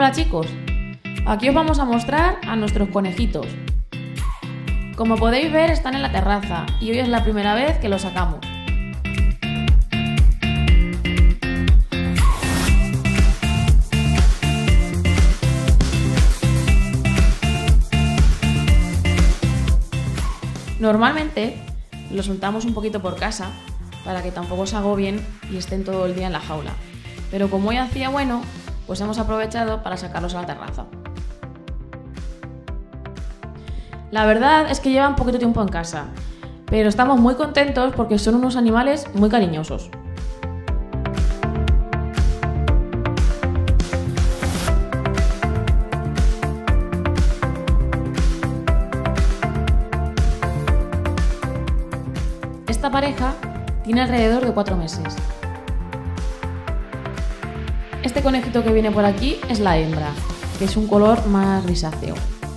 Hola chicos, aquí os vamos a mostrar a nuestros conejitos. Como podéis ver, están en la terraza y hoy es la primera vez que los sacamos. Normalmente los soltamos un poquito por casa para que tampoco se agobien y estén todo el día en la jaula. Pero como hoy hacía bueno, pues hemos aprovechado para sacarlos a la terraza. La verdad es que llevan poquito tiempo en casa, pero estamos muy contentos porque son unos animales muy cariñosos. Esta pareja tiene alrededor de 4 meses. Este conejito que viene por aquí es la hembra, que es un color más grisáceo.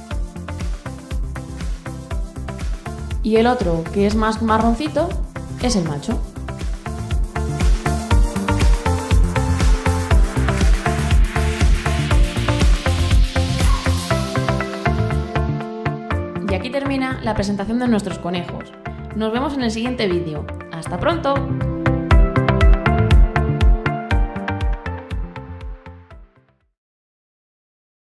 Y el otro, que es más marroncito, es el macho. Y aquí termina la presentación de nuestros conejos. Nos vemos en el siguiente vídeo. ¡Hasta pronto!